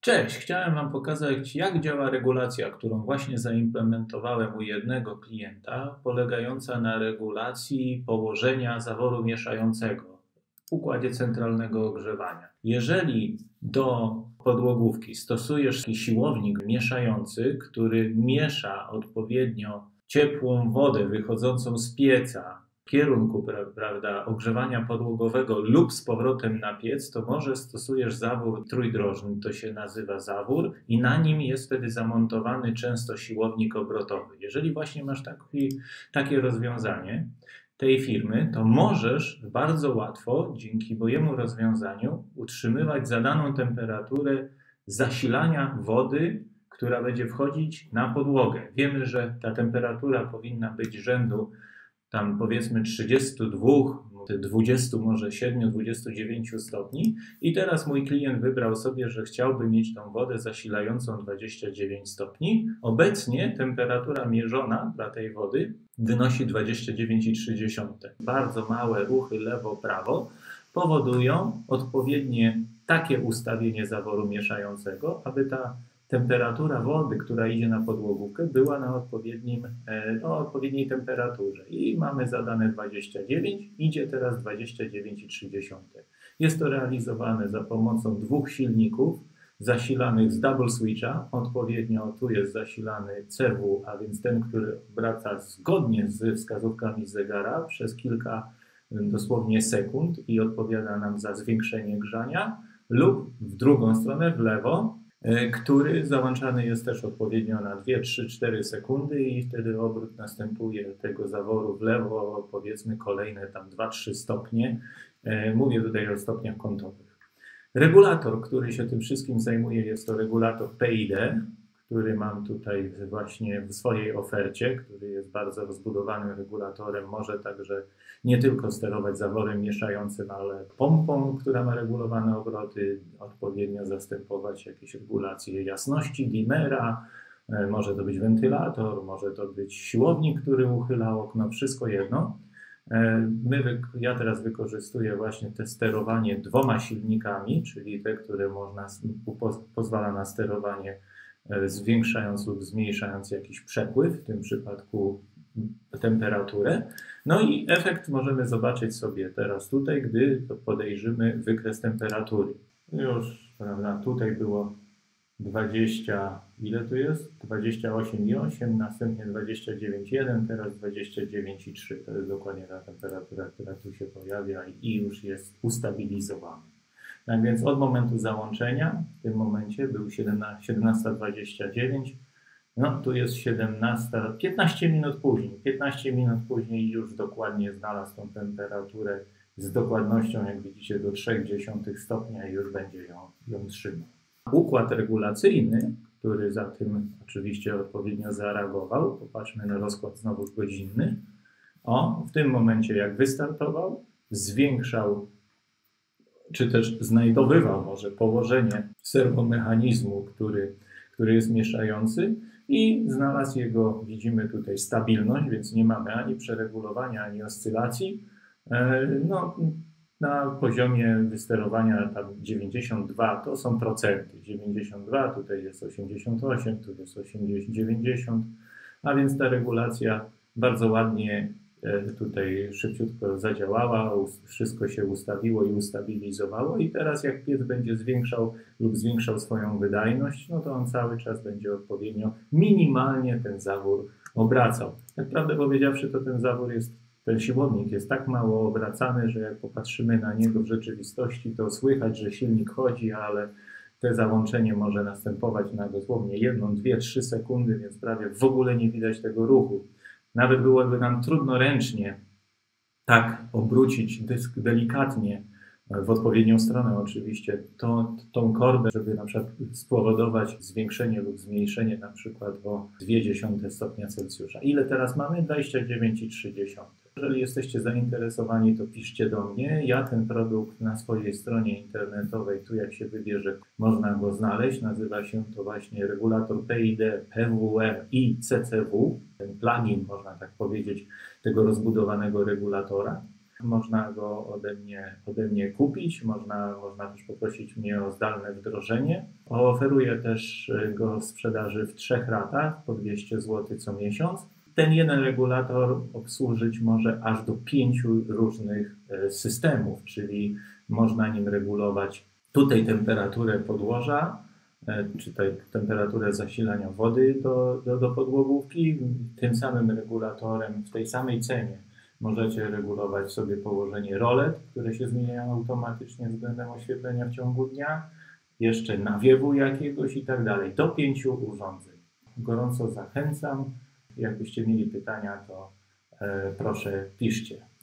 Cześć, chciałem Wam pokazać, jak działa regulacja, którą właśnie zaimplementowałem u jednego klienta, polegająca na regulacji położenia zaworu mieszającego w układzie centralnego ogrzewania. Jeżeli do podłogówki stosujesz siłownik mieszający, który miesza odpowiednio ciepłą wodę wychodzącą z pieca w kierunku, prawda, ogrzewania podłogowego lub z powrotem na piec, to może stosujesz zawór trójdrożny, to się nazywa zawór i na nim jest wtedy zamontowany często siłownik obrotowy. Jeżeli właśnie masz takie rozwiązanie tej firmy, to możesz bardzo łatwo, dzięki mojemu rozwiązaniu, utrzymywać zadaną temperaturę zasilania wody, która będzie wchodzić na podłogę. Wiemy, że ta temperatura powinna być rzędu tam powiedzmy 32, 20, może 7, 29 stopni i teraz mój klient wybrał sobie, że chciałby mieć tą wodę zasilającą 29 stopni. Obecnie temperatura mierzona dla tej wody wynosi 29,3. Bardzo małe ruchy lewo-prawo powodują odpowiednie takie ustawienie zaworu mieszającego, aby ta temperatura wody, która idzie na podłogówkę, była na odpowiedniej temperaturze. I mamy zadane 29, idzie teraz 29,3. Jest to realizowane za pomocą dwóch silników zasilanych z double switcha. Odpowiednio tu jest zasilany CW, a więc ten, który obraca zgodnie z wskazówkami zegara przez kilka dosłownie sekund i odpowiada nam za zwiększenie grzania, lub w drugą stronę, w lewo, który załączany jest też odpowiednio na 2, 3, 4 sekundy i wtedy obrót następuje tego zaworu w lewo, powiedzmy kolejne tam 2-3 stopnie. Mówię tutaj o stopniach kątowych. Regulator, który się tym wszystkim zajmuje, jest to regulator PID, który mam tutaj właśnie w swojej ofercie, który jest bardzo rozbudowanym regulatorem. Może także nie tylko sterować zaworem mieszającym, ale pompą, która ma regulowane obroty, odpowiednio zastępować jakieś regulacje jasności, dimmera, może to być wentylator, może to być siłownik, który uchyla okno, wszystko jedno. Ja teraz wykorzystuję właśnie te sterowanie dwoma silnikami, czyli te, które pozwala na sterowanie zwiększając lub zmniejszając jakiś przepływ, w tym przypadku temperaturę. No i efekt możemy zobaczyć sobie teraz tutaj, gdy podejrzymy wykres temperatury. Już, prawda, tutaj było 20, ile tu jest? 28,8, następnie 29,1, teraz 29,3. To jest dokładnie ta temperatura, która tu się pojawia i już jest ustabilizowana. Tak więc od momentu załączenia, w tym momencie był 17:29, no tu jest 17, 15 minut później. 15 minut później już dokładnie znalazł tą temperaturę z dokładnością, jak widzicie, do 0,3 stopnia i już będzie ją trzymał. Układ regulacyjny, który za tym oczywiście odpowiednio zareagował, popatrzmy na rozkład znowu godzinny, w tym momencie jak wystartował, zwiększał czy też znajdowywał może położenie serwomechanizmu, który jest mieszający i znalazł jego, widzimy tutaj, stabilność, więc nie mamy ani przeregulowania, ani oscylacji. Na poziomie wysterowania tam 92 to są procenty. 92, tutaj jest 88, tu jest 80, 90, a więc ta regulacja bardzo ładnie tutaj szybciutko zadziałała, wszystko się ustawiło i ustabilizowało i teraz jak piec będzie zwiększał lub zwiększał swoją wydajność, no to on cały czas będzie odpowiednio minimalnie ten zawór obracał. Tak prawdę powiedziawszy, to ten siłownik jest tak mało obracany, że jak popatrzymy na niego w rzeczywistości, to słychać, że silnik chodzi, ale te załączenie może następować na dosłownie 1, 2, 3 sekundy, więc prawie w ogóle nie widać tego ruchu. Nawet byłoby nam trudno ręcznie tak obrócić dysk delikatnie, w odpowiednią stronę oczywiście, tą korbę, żeby na przykład spowodować zwiększenie lub zmniejszenie na przykład o 0,2 stopnia Celsjusza. Ile teraz mamy? 29,3. Jeżeli jesteście zainteresowani, to piszcie do mnie. Ja ten produkt na swojej stronie internetowej, tu jak się wybierze, można go znaleźć. Nazywa się to właśnie regulator PID, PWM i CCW. Ten plugin, można tak powiedzieć, tego rozbudowanego regulatora. Można go ode mnie kupić, można też poprosić mnie o zdalne wdrożenie. Oferuję też go w sprzedaży w 3 ratach po 200 zł co miesiąc. Ten jeden regulator obsłużyć może aż do 5 różnych systemów, czyli można nim regulować tutaj temperaturę podłoża, czy tutaj temperaturę zasilania wody do podłogówki. Tym samym regulatorem w tej samej cenie możecie regulować sobie położenie rolet, które się zmieniają automatycznie względem oświetlenia w ciągu dnia, jeszcze nawiewu jakiegoś i tak dalej, do 5 urządzeń. Gorąco zachęcam. Jakbyście mieli pytania, to proszę piszcie.